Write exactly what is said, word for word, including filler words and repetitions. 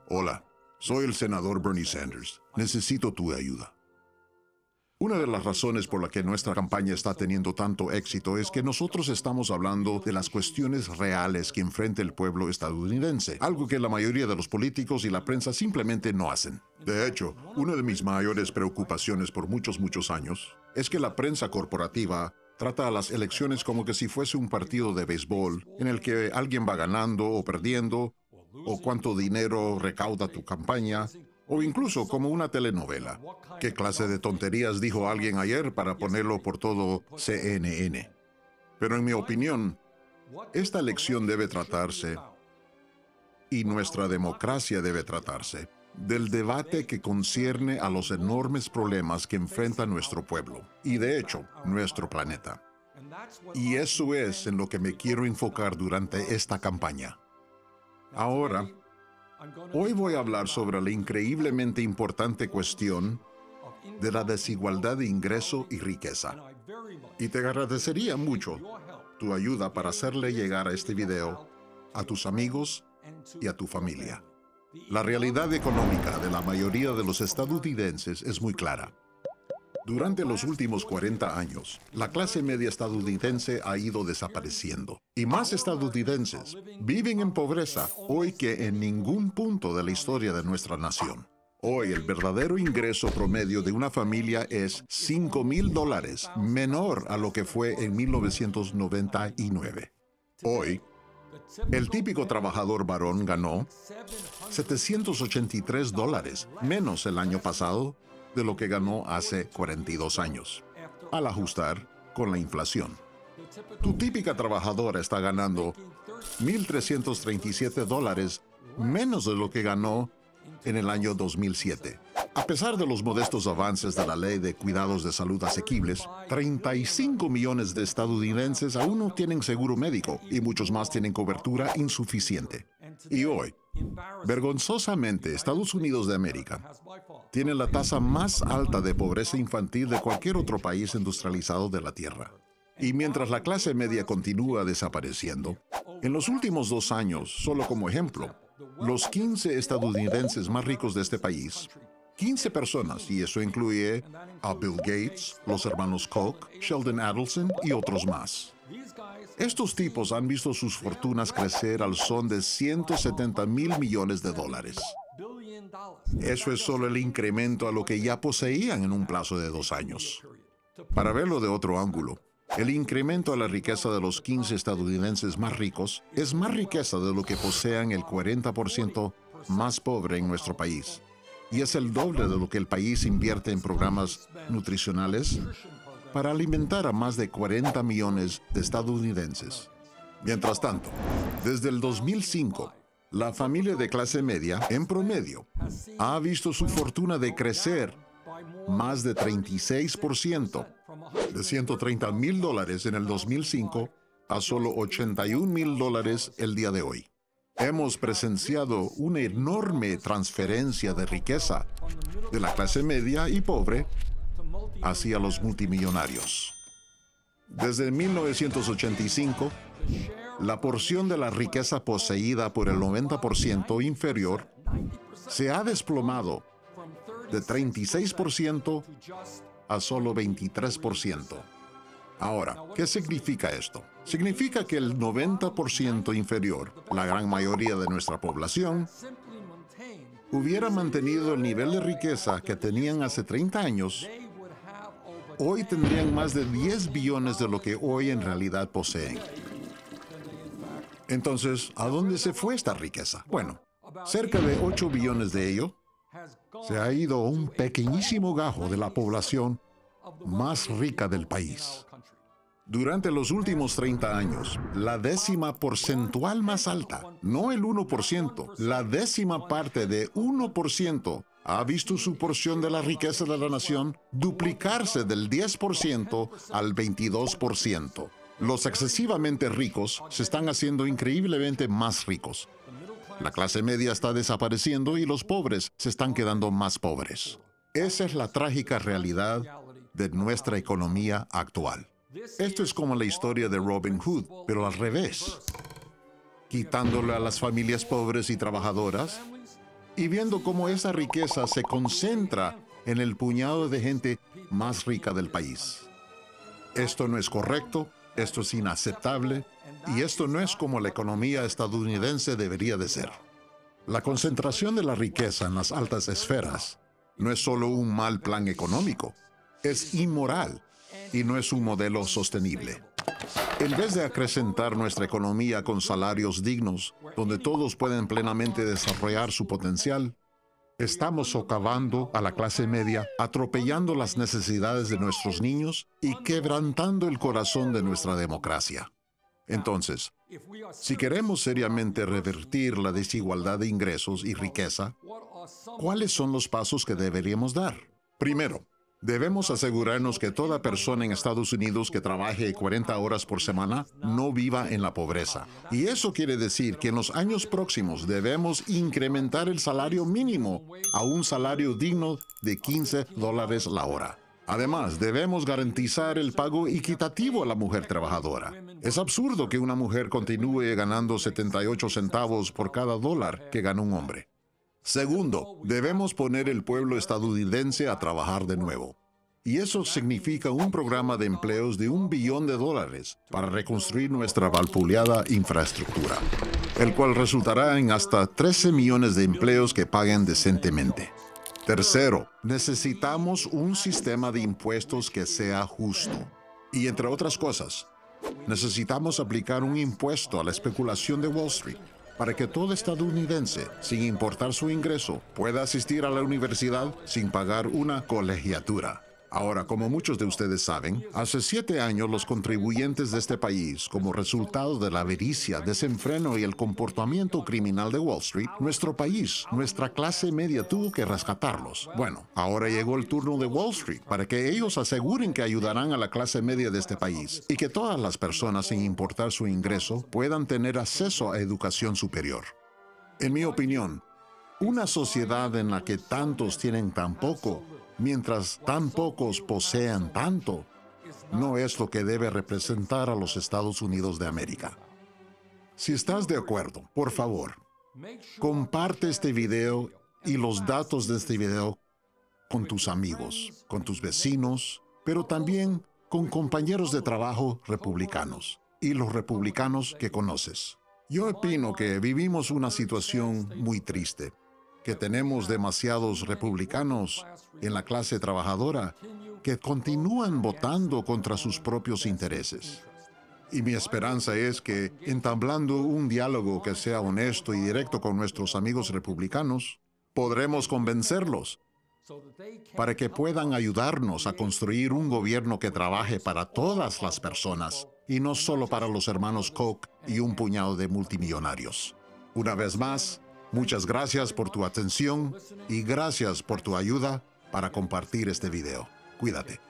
Hola, soy el senador Bernie Sanders. Necesito tu ayuda. Una de las razones por la que nuestra campaña está teniendo tanto éxito es que nosotros estamos hablando de las cuestiones reales que enfrenta el pueblo estadounidense, algo que la mayoría de los políticos y la prensa simplemente no hacen. De hecho, una de mis mayores preocupaciones por muchos, muchos años es que la prensa corporativa trata a las elecciones como que si fuese un partido de béisbol en el que alguien va ganando o perdiendo, o cuánto dinero recauda tu campaña, o incluso como una telenovela. ¿Qué clase de tonterías dijo alguien ayer para ponerlo por todo C N N? Pero en mi opinión, esta elección debe tratarse, y nuestra democracia debe tratarse, del debate que concierne a los enormes problemas que enfrenta nuestro pueblo, y de hecho, nuestro planeta. Y eso es en lo que me quiero enfocar durante esta campaña. Ahora, hoy voy a hablar sobre la increíblemente importante cuestión de la desigualdad de ingreso y riqueza. Y te agradecería mucho tu ayuda para hacerle llegar a este video a tus amigos y a tu familia. La realidad económica de la mayoría de los estadounidenses es muy clara. Durante los últimos cuarenta años, la clase media estadounidense ha ido desapareciendo. Y más estadounidenses viven en pobreza hoy que en ningún punto de la historia de nuestra nación. Hoy el verdadero ingreso promedio de una familia es cinco mil dólares, menor a lo que fue en mil novecientos noventa y nueve. Hoy, el típico trabajador varón ganó setecientos ochenta y tres dólares, menos el año pasado de lo que ganó hace cuarenta y dos años, al ajustar con la inflación. Tu típica trabajadora está ganando mil trescientos treinta y siete dólares, menos de lo que ganó en el año dos mil siete. A pesar de los modestos avances de la Ley de Cuidados de Salud Asequibles, treinta y cinco millones de estadounidenses aún no tienen seguro médico y muchos más tienen cobertura insuficiente. Y hoy, vergonzosamente, Estados Unidos de América tiene la tasa más alta de pobreza infantil de cualquier otro país industrializado de la Tierra. Y mientras la clase media continúa desapareciendo, en los últimos dos años, solo como ejemplo, los quince estadounidenses más ricos de este país, quince personas, y eso incluye a Bill Gates, los hermanos Koch, Sheldon Adelson y otros más. Estos tipos han visto sus fortunas crecer al son de ciento setenta mil millones de dólares. Eso es solo el incremento a lo que ya poseían en un plazo de dos años. Para verlo de otro ángulo, el incremento a la riqueza de los quince estadounidenses más ricos es más riqueza de lo que posean el cuarenta por ciento más pobre en nuestro país. Y es el doble de lo que el país invierte en programas nutricionales para alimentar a más de cuarenta millones de estadounidenses. Mientras tanto, desde el dos mil cinco, la familia de clase media, en promedio, ha visto su fortuna decrecer más de treinta y seis por ciento, de ciento treinta mil dólares en el dos mil cinco a solo ochenta y un mil dólares el día de hoy. Hemos presenciado una enorme transferencia de riqueza de la clase media y pobre hacia los multimillonarios. Desde mil novecientos ochenta y cinco, la porción de la riqueza poseída por el noventa por ciento inferior se ha desplomado de treinta y seis por ciento a solo veintitrés por ciento. Ahora, ¿qué significa esto? Significa que el noventa por ciento inferior, la gran mayoría de nuestra población, hubiera mantenido el nivel de riqueza que tenían hace treinta años, hoy tendrían más de diez billones de lo que hoy en realidad poseen. Entonces, ¿a dónde se fue esta riqueza? Bueno, cerca de ocho billones de ello se ha ido a un pequeñísimo gajo de la población más rica del país. Durante los últimos treinta años, la décima porcentual más alta, no el uno por ciento, la décima parte de uno por ciento, ha visto su porción de la riqueza de la nación duplicarse del diez por ciento al veintidós por ciento. Los excesivamente ricos se están haciendo increíblemente más ricos. La clase media está desapareciendo y los pobres se están quedando más pobres. Esa es la trágica realidad de nuestra economía actual. Esto es como la historia de Robin Hood, pero al revés. Quitándole a las familias pobres y trabajadoras y viendo cómo esa riqueza se concentra en el puñado de gente más rica del país. Esto no es correcto, esto es inaceptable, y esto no es como la economía estadounidense debería de ser. La concentración de la riqueza en las altas esferas no es solo un mal plan económico, es inmoral y no es un modelo sostenible. En vez de acrecentar nuestra economía con salarios dignos, donde todos pueden plenamente desarrollar su potencial, estamos socavando a la clase media, atropellando las necesidades de nuestros niños y quebrantando el corazón de nuestra democracia. Entonces, si queremos seriamente revertir la desigualdad de ingresos y riqueza, ¿cuáles son los pasos que deberíamos dar? Primero, debemos asegurarnos que toda persona en Estados Unidos que trabaje cuarenta horas por semana no viva en la pobreza. Y eso quiere decir que en los años próximos debemos incrementar el salario mínimo a un salario digno de quince dólares la hora. Además, debemos garantizar el pago equitativo a la mujer trabajadora. Es absurdo que una mujer continúe ganando setenta y ocho centavos por cada dólar que gana un hombre. Segundo, debemos poner el pueblo estadounidense a trabajar de nuevo. Y eso significa un programa de empleos de un billón de dólares para reconstruir nuestra vapuleada infraestructura, el cual resultará en hasta trece millones de empleos que paguen decentemente. Tercero, necesitamos un sistema de impuestos que sea justo. Y entre otras cosas, necesitamos aplicar un impuesto a la especulación de Wall Street para que todo estadounidense, sin importar su ingreso, pueda asistir a la universidad sin pagar una colegiatura. Ahora, como muchos de ustedes saben, hace siete años los contribuyentes de este país, como resultado de la avaricia, desenfreno y el comportamiento criminal de Wall Street, nuestro país, nuestra clase media tuvo que rescatarlos. Bueno, ahora llegó el turno de Wall Street para que ellos aseguren que ayudarán a la clase media de este país y que todas las personas, sin importar su ingreso, puedan tener acceso a educación superior. En mi opinión, una sociedad en la que tantos tienen tan poco, mientras tan pocos posean tanto, no es lo que debe representar a los Estados Unidos de América. Si estás de acuerdo, por favor, comparte este video y los datos de este video con tus amigos, con tus vecinos, pero también con compañeros de trabajo republicanos y los republicanos que conoces. Yo opino que vivimos una situación muy triste, que tenemos demasiados republicanos en la clase trabajadora que continúan votando contra sus propios intereses. Y mi esperanza es que, entablando un diálogo que sea honesto y directo con nuestros amigos republicanos, podremos convencerlos para que puedan ayudarnos a construir un gobierno que trabaje para todas las personas y no solo para los hermanos Koch y un puñado de multimillonarios. Una vez más, muchas gracias por tu atención y gracias por tu ayuda para compartir este video. Cuídate.